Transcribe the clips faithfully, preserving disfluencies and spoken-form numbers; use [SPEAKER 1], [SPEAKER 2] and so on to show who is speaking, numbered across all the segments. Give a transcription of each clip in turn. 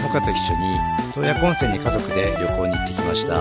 [SPEAKER 1] モカと一緒に洞爺湖温泉に家族で旅行に行ってきました。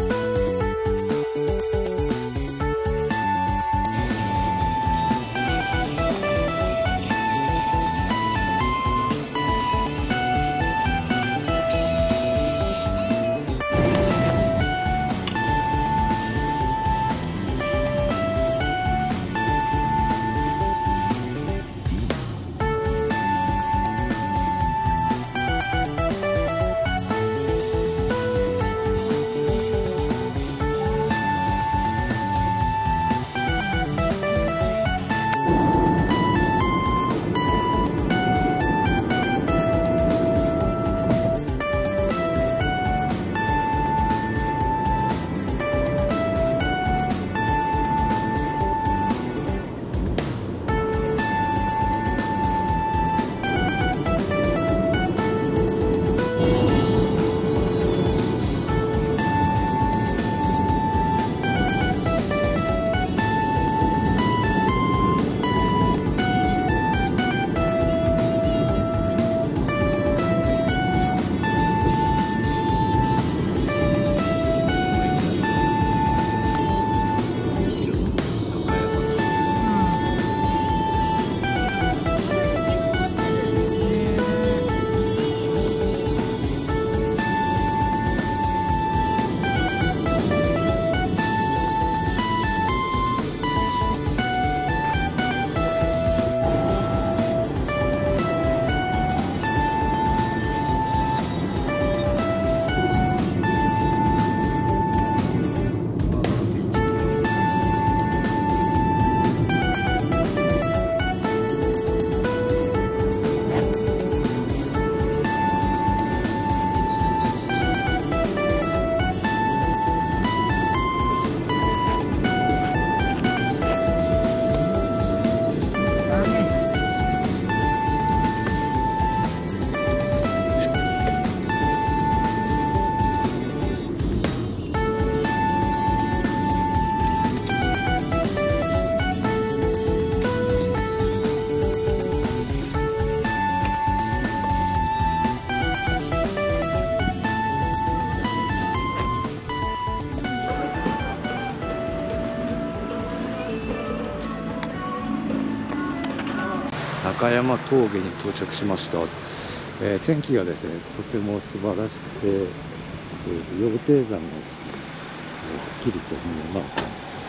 [SPEAKER 1] 中山峠に到着しました。えー、天気がですね、とても素晴らしくて、えー、と羊蹄山がですね、はっきりと見えます。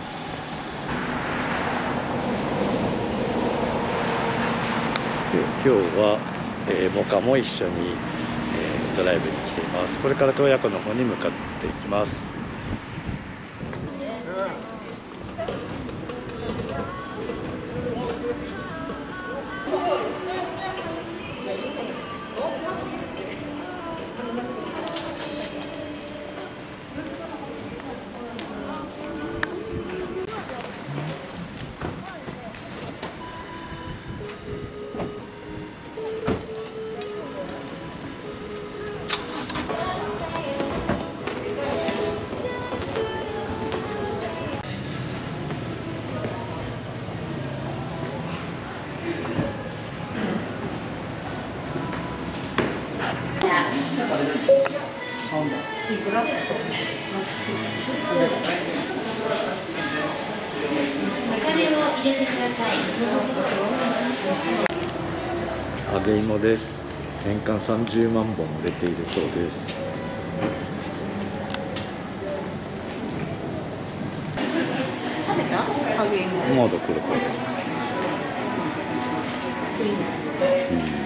[SPEAKER 1] で今日は、えー、モカも一緒に、えー、ドライブに来ています。これから洞爺湖の方に向かっていきます。揚げ芋です。年間さんじゅうまんぼん売れているそうです。
[SPEAKER 2] 食べた？揚げ芋。
[SPEAKER 1] まだこれこれ。うん 、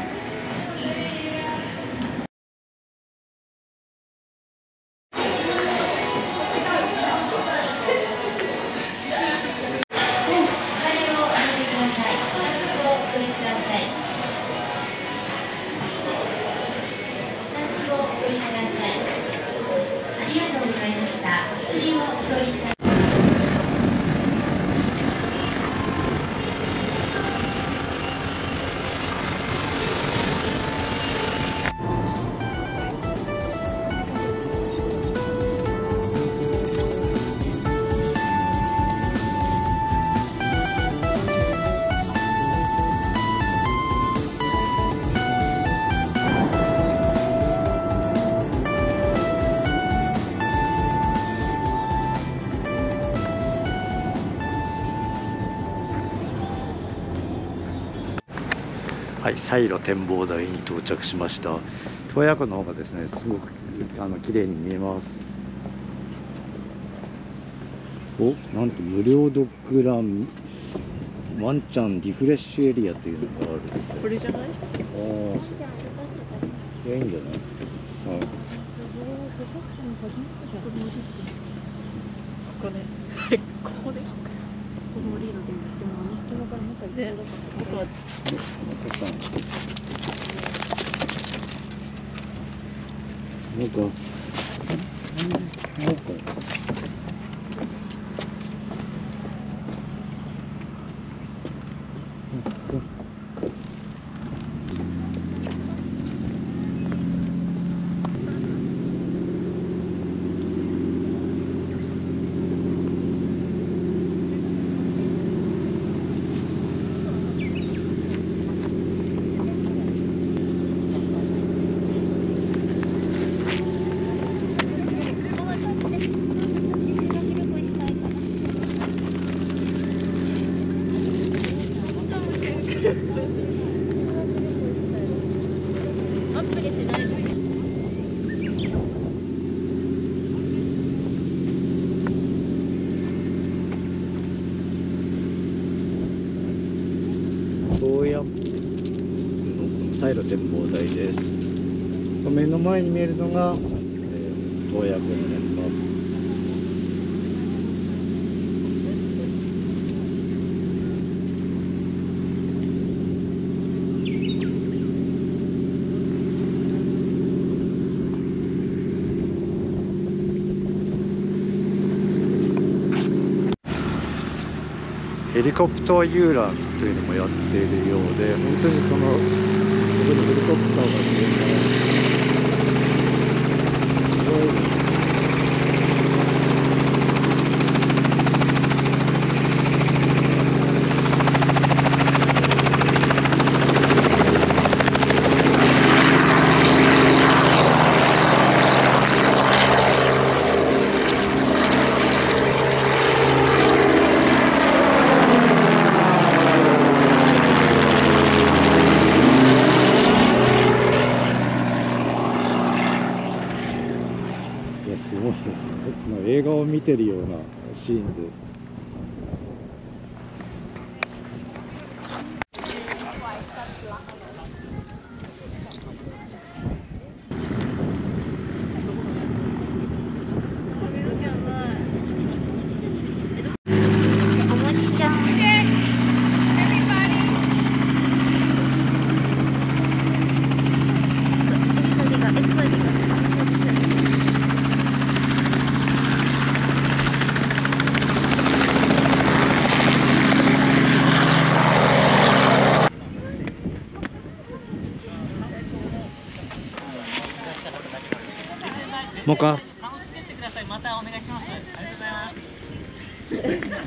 [SPEAKER 1] サイロ展望台に到着しました。洞爺湖の方がですね、すごくあの綺麗に見えます。お、なんと無料ドッグランワンちゃんリフレッシュエリアっていうのがあるみたい。
[SPEAKER 2] これじゃない？
[SPEAKER 1] ああ、そういや、いいんじゃない？はい。
[SPEAKER 2] ここね。ここで。このリードででもあの隙間から中に入れなかった。ここは。
[SPEAKER 1] なんか、なんか。洞爺湖のサイロ展望台です。目の前に見えるのが、えー、洞爺湖になります。ヘリコプター遊覧というのもやっているようで、本当にそのここにヘリコプターが見えます。すごいですね。すごいですね。ちょっと映画を見てるようなシーンです。
[SPEAKER 3] おもちちゃん。
[SPEAKER 1] もうか。
[SPEAKER 4] 楽しんでってください。またお願いします。ありがとうございます。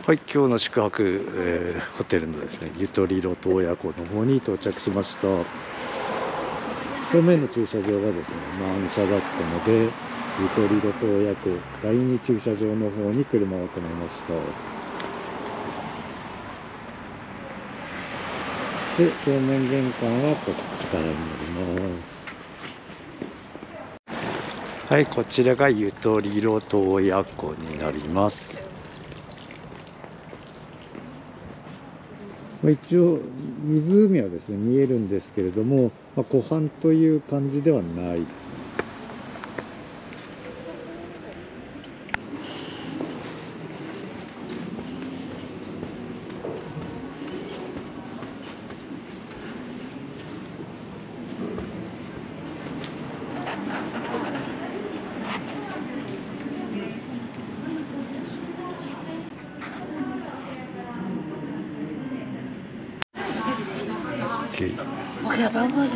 [SPEAKER 1] はい、今日の宿泊、えーホテルのですね、ゆとりろ洞爺湖の方に到着しました。正面の駐車場がですね、満車だったので、ゆとりろ洞爺湖だいに駐車場の方に車を止めました。で、正面玄関はこっちからになります。はい、こちらがゆとりろ洞爺湖になります。一応湖はですね見えるんですけれども、まあ、湖畔という感じではないですね。
[SPEAKER 2] お部屋番号です。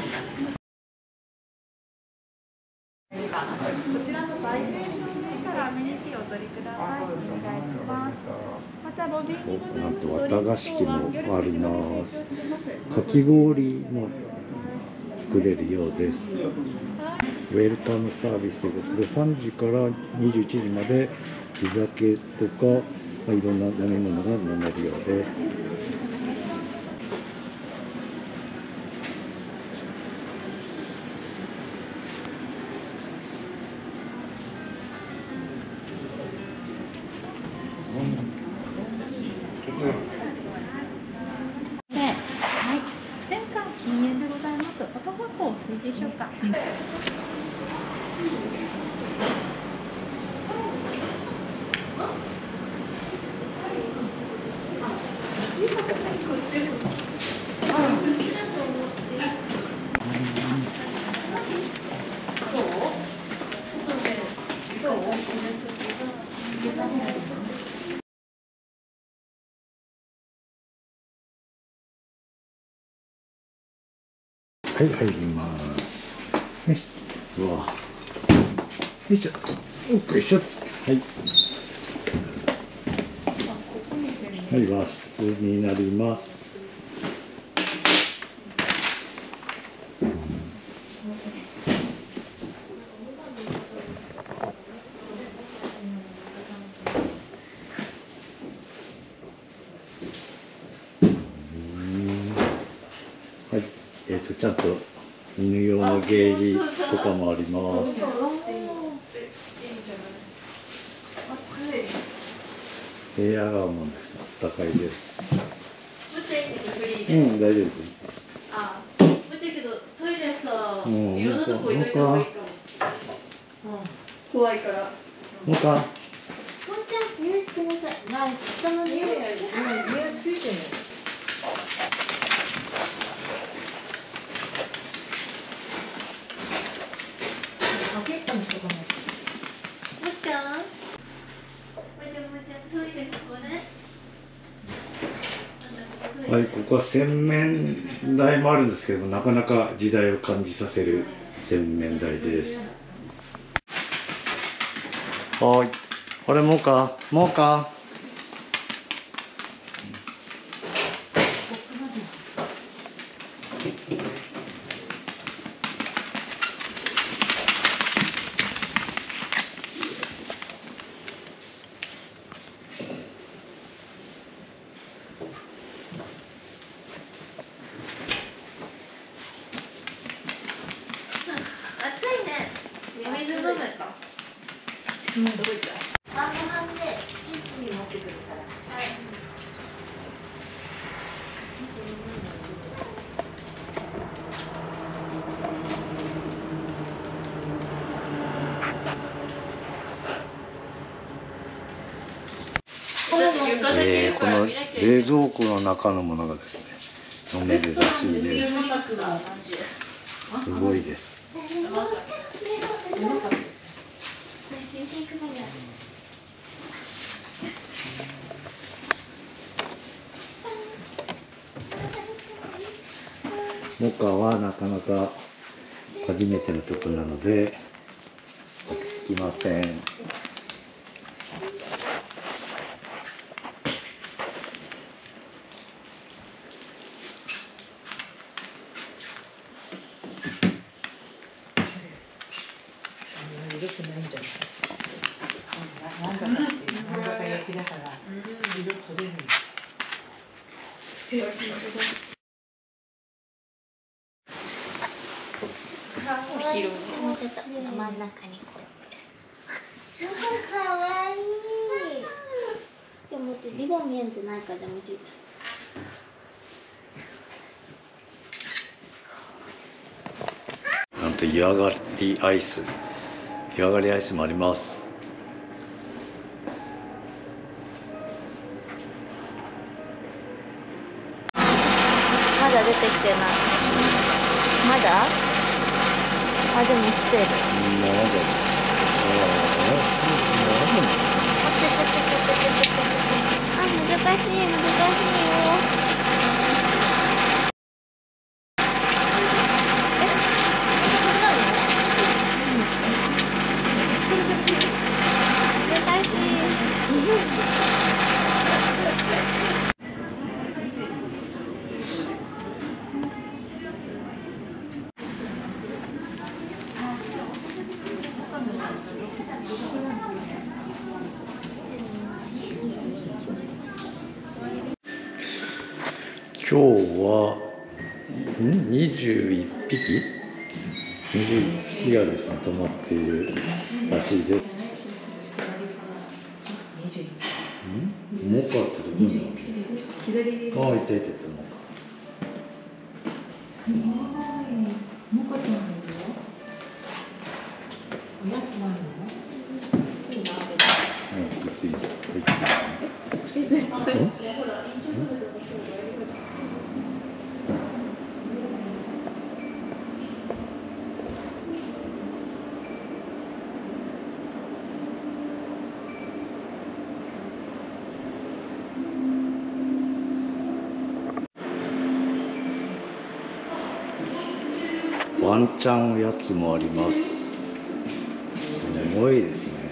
[SPEAKER 3] こちらのバイブレーション面からアメニティをお取りください。お願いします。またロビーにございます
[SPEAKER 1] なんと綿菓子機もあります。かき氷も作れるようです。ウェルカムサービスということでさんじからにじゅういちじまで地酒とか、まあ、いろんな飲み物が飲めるようです。
[SPEAKER 3] はい。全館禁煙でございます。おタバコお吸いでしょうか。
[SPEAKER 1] はい、入ります。ね、うわ。よいしょ。おっこいしょ。はい。はい、和室になります。はい、えっとちゃんと犬用のゲージとかもあります。部屋がもう暖かいです。うん、大丈夫です。
[SPEAKER 2] あ、ぶっちゃけどトイレさ、いろんなとこ行っといた方がいいかも。
[SPEAKER 3] 怖いから。
[SPEAKER 1] もうか。
[SPEAKER 2] もんちゃん、匂いつけなさい。な、下の匂い。匂いついてる。開けたのとかない。もっちゃん。もっちゃん、もっちゃん、トイレここね。
[SPEAKER 1] はい、ここは洗面台もあるんですけども、なかなか時代を感じさせる洗面台です。はい、これもうか、もうか。
[SPEAKER 2] 暑いね。水飲む。うん、どこ行った？晩ご飯でしちじに持ってくるから。はい。
[SPEAKER 1] えー、この冷蔵庫の中のものがですね、飲めるらしいです。すごいです。モカはなかなか初めてのとこなので落ち着きません。
[SPEAKER 5] 焼きだから色取れる。
[SPEAKER 2] お昼も真ん中にこうやってすごいかわいい。でもリボン見えてないからでもちょっ
[SPEAKER 1] となんと湯上がりアイス湯上がりアイスもあります。
[SPEAKER 2] まだ出てきてない。まだ？あ、でも来てる。
[SPEAKER 1] まだ。
[SPEAKER 2] あ、難しい難しいよ。え、そんなの？難しい。
[SPEAKER 1] 今日はんにじゅういっぴきにじゅういっぴきがですね泊まっているらしいです。ん？モカってどこにあるの？ああ、いたいたいた、モカ。
[SPEAKER 5] すごい。モカちゃんいるよ。おやつもあるの？
[SPEAKER 1] うん、行っていい。行っていい。ワンちゃんおやつもあります。すごいですね。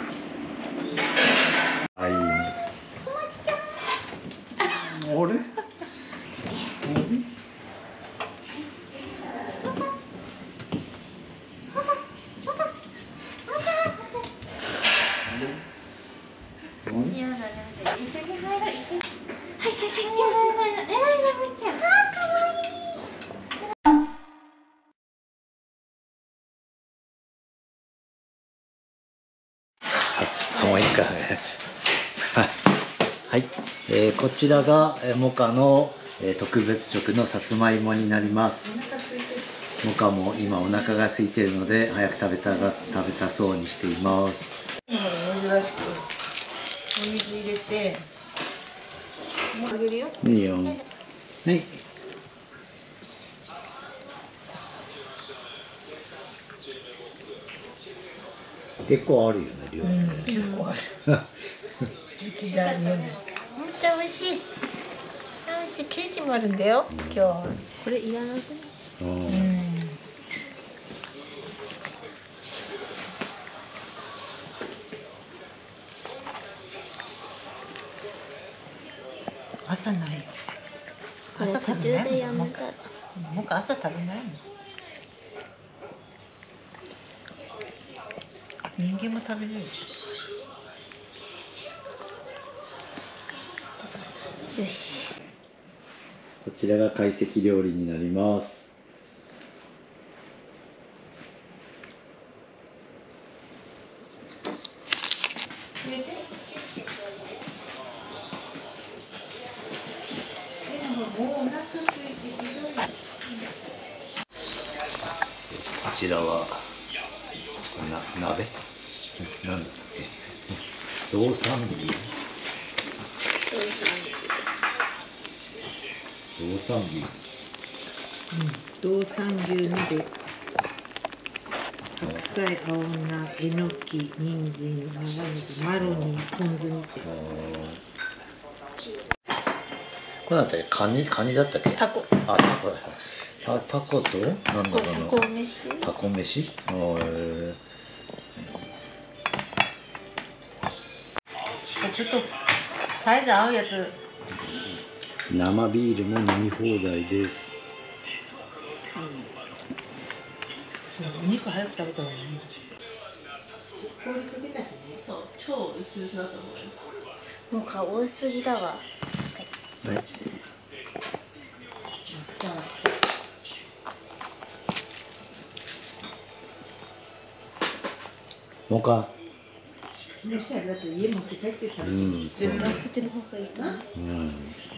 [SPEAKER 1] はい。あれ？
[SPEAKER 2] いやだね、一緒に入ろう、一緒に。はい、先に入ろう。えらいな、みっちゃん。あー、かわいい。
[SPEAKER 1] もういいかね。はい、えー、こちらがえーモカの、えー、特別食のさつまいもになります。モカも今お腹が空いているので早く食べたが食べたそうにしています。
[SPEAKER 5] 珍しくお水入れてあげるよ。
[SPEAKER 1] いいよ。はい。結構あるよね、量ね。
[SPEAKER 5] 結構ある。うちじゃね。めっちゃ美味しい。美味しい。ケーキもあるんだよ。今日は。
[SPEAKER 2] これいらなくない？
[SPEAKER 1] うん。
[SPEAKER 5] うん。朝ないよ。朝食べない。もう朝食べないもん。人間も食べれる。
[SPEAKER 2] よし。
[SPEAKER 1] こちらが懐石料理になります。
[SPEAKER 5] 入れて。でももうお腹空いてひどい。
[SPEAKER 1] こちらはな鍋なんだっけ、道産牛道産牛
[SPEAKER 5] 道産牛鍋、白菜、青菜、えのき、人参、長ネギ、マロニー、ポン酢にて。
[SPEAKER 1] これだったっけ、カニカニだったっけ、
[SPEAKER 5] タコ。
[SPEAKER 1] あ、タコだ。タタコとなんだろうな、
[SPEAKER 5] タコ飯。
[SPEAKER 1] タコ飯。あー、
[SPEAKER 5] ちょっとサイズ合うやつ。
[SPEAKER 1] 生ビールも飲み放題です。
[SPEAKER 5] お肉早く食べた方がいい。 氷溶けたしね。
[SPEAKER 2] そう、超薄々だと思うよ。
[SPEAKER 5] もう顔多すぎだわ。
[SPEAKER 1] はいもうか。
[SPEAKER 5] もしあれだと家持って帰ってたら。
[SPEAKER 1] うんそうね
[SPEAKER 5] そっちの方がいいかな。
[SPEAKER 1] うん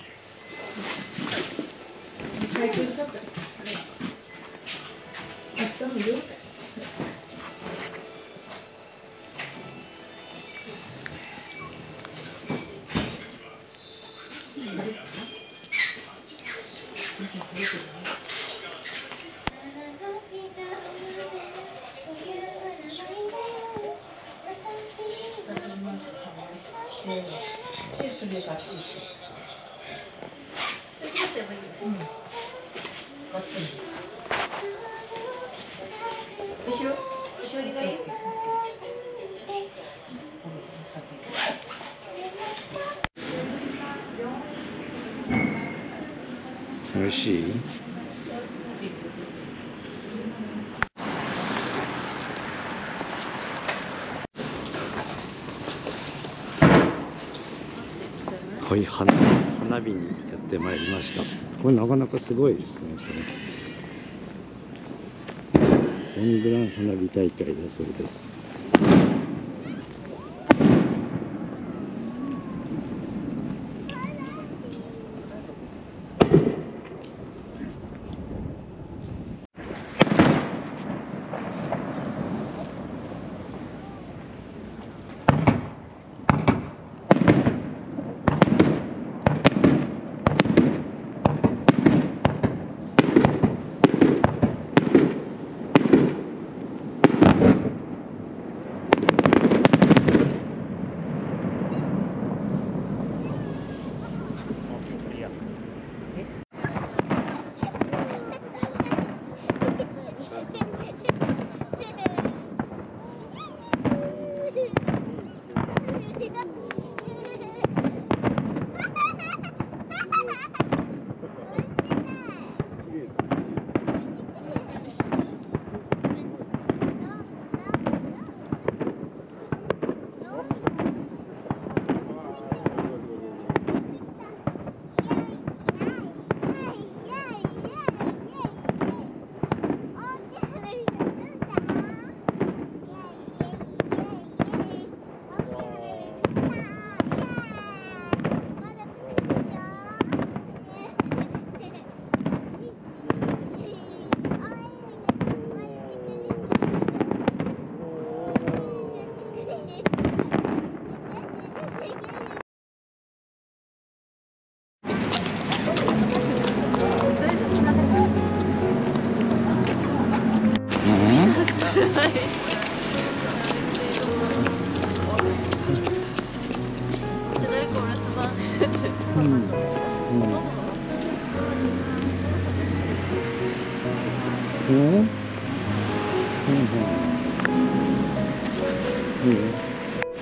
[SPEAKER 5] 最高しちゃった。明日も言おうか。で、それがっちりして。うん。がっつりして。
[SPEAKER 2] 後ろ後ろがいい。
[SPEAKER 1] 美味しい。はい、花花火にやってまいりました。これなかなかすごいですね。これロングラン花火大会だそうです。うんうんうんうんうん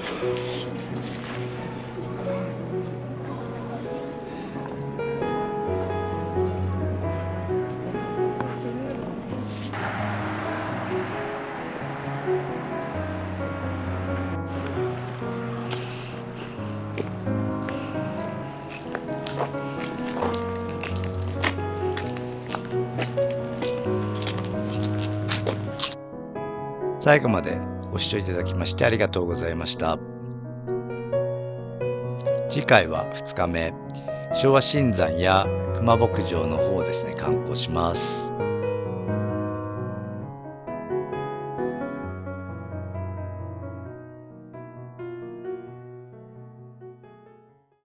[SPEAKER 1] 最後までご視聴いただきましてありがとうございました。次回はふつかめ、昭和新山や熊牧場の方をですね、観光します。